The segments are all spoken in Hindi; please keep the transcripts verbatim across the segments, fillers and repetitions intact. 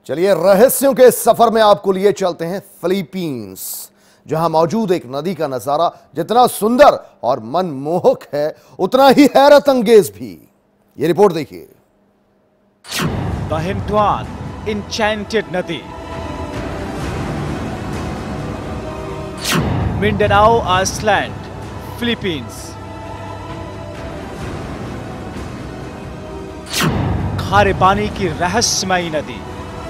चलिए रहस्यों के सफर में आपको लिए चलते हैं फिलीपींस, जहां मौजूद एक नदी का नजारा जितना सुंदर और मनमोहक है उतना ही हैरत अंगेज भी। ये रिपोर्ट देखिए। द हिंटुआन इंचेंटेड नदी, मिंडानाओ आइलैंड, फिलीपींस। खारे पानी की रहस्यमयी नदी,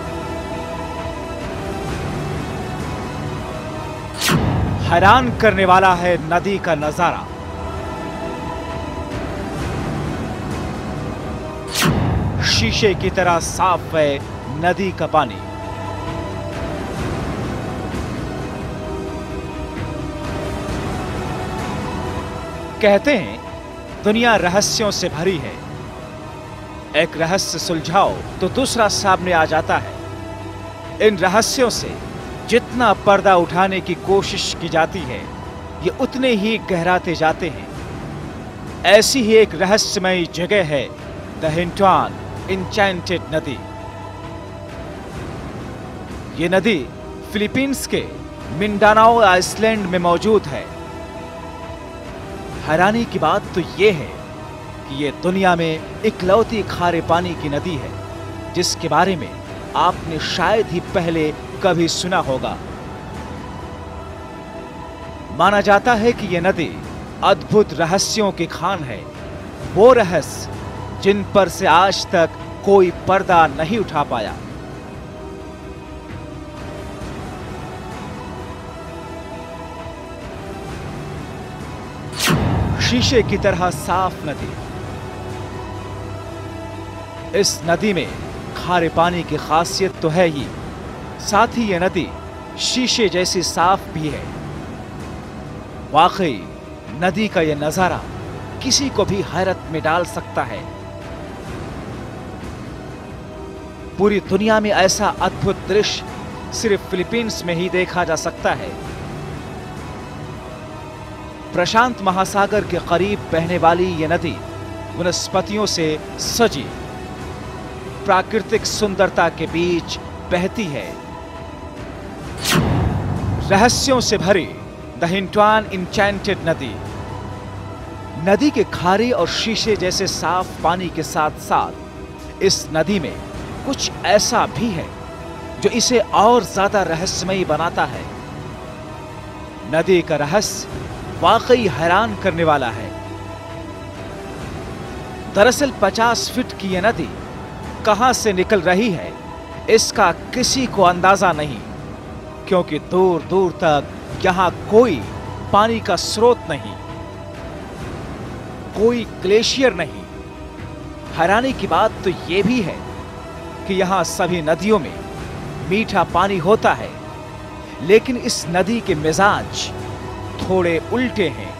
हैरान करने वाला है नदी का नजारा। शीशे की तरह साफ है नदी का पानी। कहते हैं दुनिया रहस्यों से भरी है, एक रहस्य सुलझाओ तो दूसरा सामने आ जाता है। इन रहस्यों से जितना पर्दा उठाने की कोशिश की जाती है ये उतने ही गहराते जाते हैं। ऐसी ही एक रहस्यमयी जगह है द हिंटुआन इंचेंटेड नदी। ये नदी फिलीपींस के मिंडानाओ आइलैंड में मौजूद है। हैरानी की बात तो ये है कि ये दुनिया में इकलौती खारे पानी की नदी है जिसके बारे में आपने शायद ही पहले कभी सुना होगा। माना जाता है कि यह नदी अद्भुत रहस्यों की खान है, वो रहस्य जिन पर से आज तक कोई पर्दा नहीं उठा पाया। शीशे की तरह साफ नदी। इस नदी में खारे पानी की खासियत तो है ही, साथ ही यह नदी शीशे जैसी साफ भी है। वाकई नदी का यह नजारा किसी को भी हैरत में डाल सकता है। पूरी दुनिया में ऐसा अद्भुत दृश्य सिर्फ फिलीपींस में ही देखा जा सकता है। प्रशांत महासागर के करीब बहने वाली यह नदी वनस्पतियों से सजी प्राकृतिक सुंदरता के बीच बहती है। रहस्यों से भरी द हिंटुआन इंचेंटेड नदी। नदी के खारे और शीशे जैसे साफ पानी के साथ साथ इस नदी में कुछ ऐसा भी है जो इसे और ज्यादा रहस्यमयी बनाता है। नदी का रहस्य वाकई हैरान करने वाला है। दरअसल पचास फीट की यह नदी कहां से निकल रही है इसका किसी को अंदाजा नहीं, क्योंकि दूर दूर तक यहां कोई पानी का स्रोत नहीं, कोई ग्लेशियर नहीं। हैरानी की बात तो यह भी है कि यहां सभी नदियों में मीठा पानी होता है, लेकिन इस नदी के मिजाज थोड़े उल्टे हैं।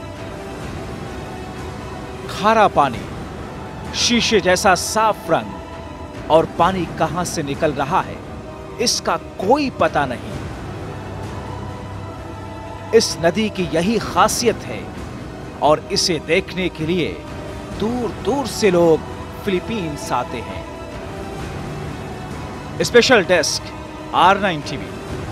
खारा पानी, शीशे जैसा साफ रंग, और पानी कहां से निकल रहा है इसका कोई पता नहीं। इस नदी की यही खासियत है और इसे देखने के लिए दूर दूर से लोग फिलीपींस आते हैं। Special desk R nine TV.